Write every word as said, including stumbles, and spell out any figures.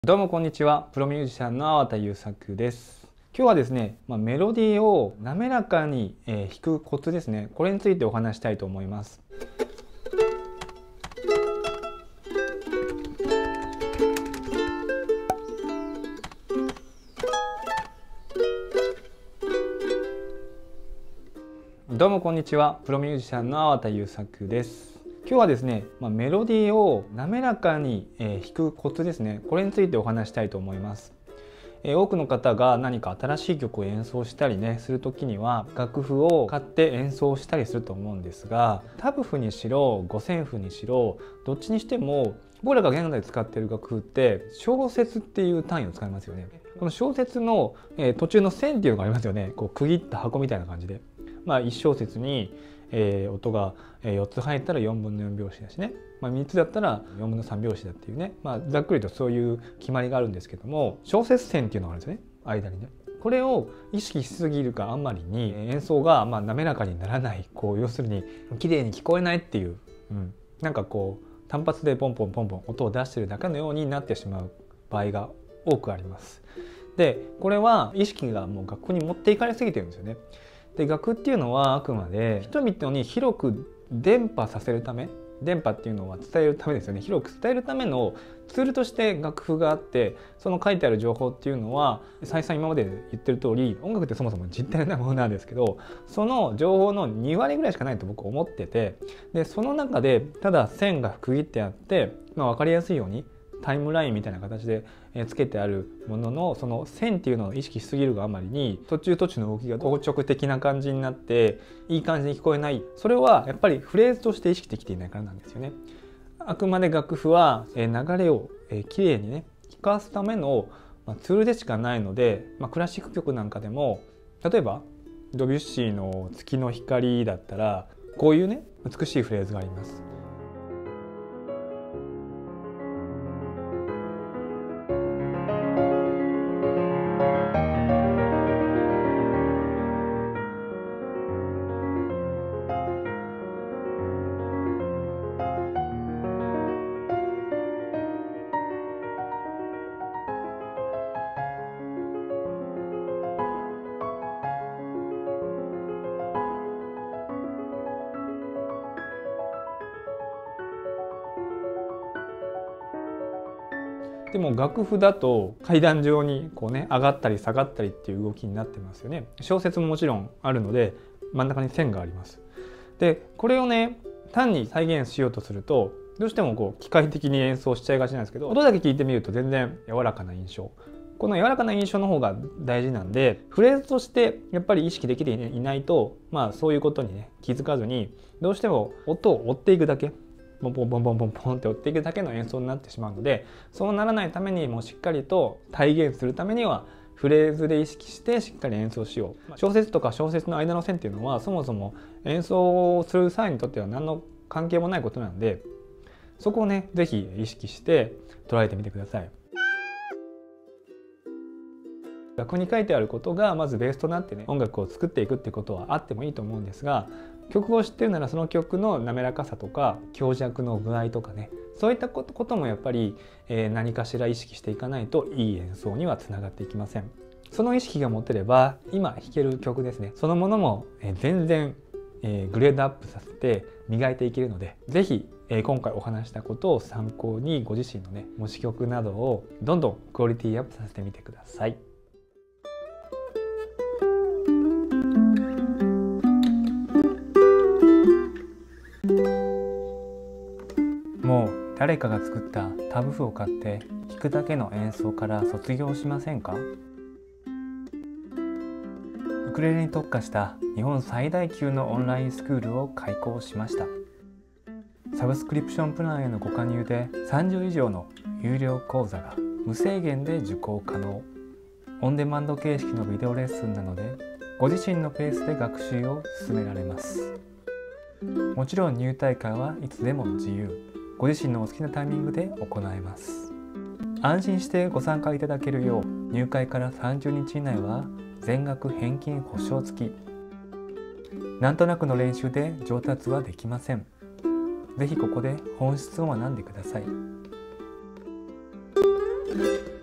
どうもこんにちは。プロミュージシャンの粟田優作です。今日はですね、まあ、メロディーを滑らかに、えー、弾くコツですね。これについてお話したいと思います。どうもこんにちは。プロミュージシャンの粟田優作です。今日はですね、まあ、メロディーを滑らかに、えー、弾くコツですね。これについてお話したいと思います。えー、多くの方が何か新しい曲を演奏したりねする時には楽譜を買って演奏したりすると思うんですが、タブ譜にしろ五線譜にしろどっちにしても僕らが現在使っている楽譜って小節っていう単位を使いますよね。この小節の、えー、途中の線っていうのがありますよね。こう区切った箱みたいな感じで、まあ、いち小節に、えー、音がよっつ入ったらよんぶんのよん拍子だしね、まあ、みっつだったらよんぶんのさん拍子だっていうね、まあ、ざっくりとそういう決まりがあるんですけども、小節線っていうのがあるんですね、間にね。これを意識しすぎるかあんまりに演奏がまあ滑らかにならない、こう要するに綺麗に聞こえないっていう、うん、なんかこう単発でポンポンポンポン音を出してるだけのようになってしまう場合が多くあります。でこれは意識がもう楽譜に持っていかれすぎてるんですよね。で楽譜っていうのはあくまで人々に広く伝播させるため、電波っていうのは伝えるためですよね。広く伝えるためのツールとして楽譜があって、その書いてある情報っていうのは再三今まで言ってる通り、音楽ってそもそも実体なものなんですけど、その情報のに割ぐらいしかないと僕は思ってて、でその中でただ線が区切ってあって、まあ、分かりやすいようにタイムラインみたいな形でつけてあるものの、その線っていうのを意識しすぎるがあまりに途中途中の動きが硬直的な感じになっていい感じに聞こえない。それはやっぱりフレーズとして意識できていないからなんですよね。あくまで楽譜は流れをきれいにね聞かすためのツールでしかないので、まあ、クラシック曲なんかでも例えばドビュッシーの月の光だったらこういうね美しいフレーズがあります。でも楽譜だと階段状にこうね上がったり下がったりっていう動きになってますよね。小節ももちろんあるので真ん中に線があります。でこれをね単に再現しようとするとどうしてもこう機械的に演奏しちゃいがちなんですけど、音だけ聞いてみると全然柔らかな印象、この柔らかな印象の方が大事なんで、フレーズとしてやっぱり意識できていないと、まあそういうことにね気づかずにどうしても音を追っていくだけ、ボンボンボンボンボンボンって追っていくだけの演奏になってしまうので、そうならないためにもうしっかりと体現するためにはフレーズで意識してしっかり演奏しよう。小説とか小説の間の線っていうのはそもそも演奏をする際にとっては何の関係もないことなんで、そこをね是非意識して捉えてみてください。楽譜に書いてあることがまずベースとなってね音楽を作っていくってことはあってもいいと思うんですが、曲を知ってるならその曲の滑らかさとか強弱の具合とかね、そういったこともやっぱり何かしら意識していかないといい演奏にはつながっていきません。その意識が持てれば今弾ける曲ですね、そのものも全然グレードアップさせて磨いていけるので、是非今回お話したことを参考にご自身のね模試曲などをどんどんクオリティアップさせてみてください。もう誰かが作ったタブ譜を買って弾くだけの演奏から卒業しませんか？ウクレレに特化した日本最大級のオンラインスクールを開講しました。サブスクリプションプランへのご加入でさんじゅう以上の有料講座が無制限で受講可能。オンデマンド形式のビデオレッスンなのでご自身のペースで学習を進められます。もちろん入退会はいつでも自由。ご自身のお好きなタイミングで行えます。安心してご参加いただけるよう入会からさんじゅうにち以内は全額返金保証付き。なんとなくの練習で上達はできません。ぜひここで本質を学んでください。 す。